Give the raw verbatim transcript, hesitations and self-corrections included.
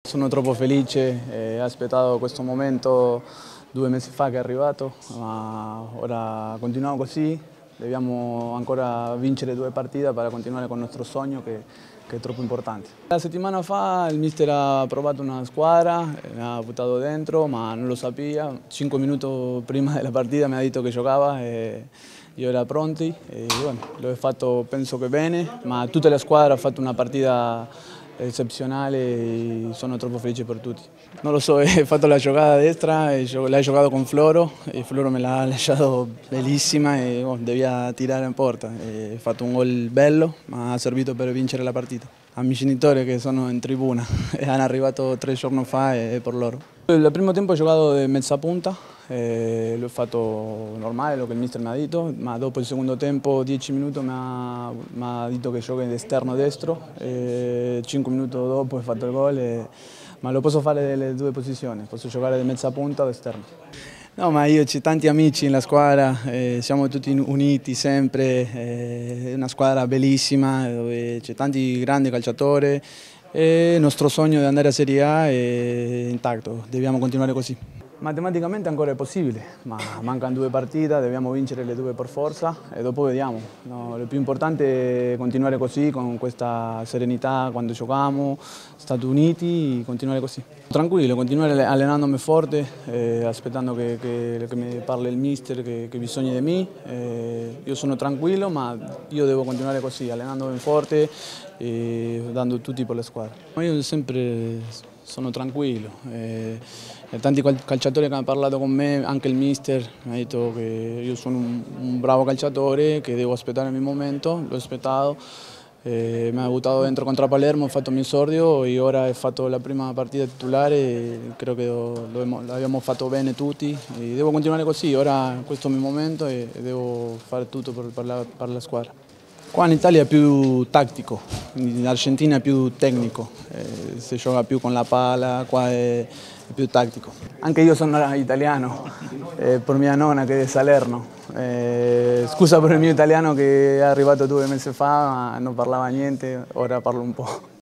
Sono troppo felice, eh, ho aspettato questo momento due mesi fa che è arrivato, ma ora continuiamo così, dobbiamo ancora vincere due partite per continuare con il nostro sogno che, che è troppo importante. La settimana fa il mister ha provato una squadra, mi ha buttato dentro, ma non lo sapeva. Cinque minuti prima della partita mi ha detto che giocava e io ero pronto e bueno, l'ho fatto penso che bene, ma tutta la squadra ha fatto una partita eccezionale e sono troppo felice per tutti. Non lo so, ho fatto la giocata a destra, l'ho giocato con Floro e Floro me l'ha lasciato bellissima e oh, devia tirare in porta. Ho fatto un gol bello, ma ha servito per vincere la partita. A miei genitori che sono in tribuna e hanno arrivato tre giorni fa e per loro. Il primo tempo ho giocato di mezza punta, eh, l'ho fatto normale, lo che il mister mi ha detto, ma dopo il secondo tempo, dieci minuti, mi ha, mi ha detto che gioco in esterno destro, e cinque minuti dopo ho fatto il gol, e, ma lo posso fare nelle due posizioni, posso giocare di mezza punta o esterno. No, ma io ho tanti amici nella squadra, eh, siamo tutti uniti sempre, eh, è una squadra bellissima dove c'è tanti grandi calciatori e il nostro sogno di andare a Serie A è intatto, dobbiamo continuare così. Matematicamente ancora è possibile, ma mancano due partite, dobbiamo vincere le due per forza e dopo vediamo. No, lo più importante è continuare così, con questa serenità quando giochiamo, stati uniti e continuare così. Tranquillo, continuare allenandomi forte, eh, aspettando che, che, che mi parli il mister, che, che bisogna di me. Eh, io sono tranquillo, ma io devo continuare così, allenandomi forte e dando tutti per la squadra. Io sempre sono tranquillo. Eh, tanti calciatori che hanno parlato con me, anche il mister mi ha detto che io sono un, un bravo calciatore, che devo aspettare il mio momento, l'ho aspettato. Eh, mi ha buttato dentro contro Palermo, ho fatto il mio esordio e ora ho fatto la prima partita titolare e credo che l'abbiamo fatto bene tutti e devo continuare così, ora questo è il mio momento e devo fare tutto per, per, la, per la squadra. Qua in Italia è più tattico, in Argentina è più tecnico, eh, si gioca più con la palla, qua è, è più tattico. Anche io sono italiano, eh, per mia nonna che è di Salerno. Eh, scusa per il mio italiano che è arrivato due mesi fa, ma non parlava niente, ora parlo un po'.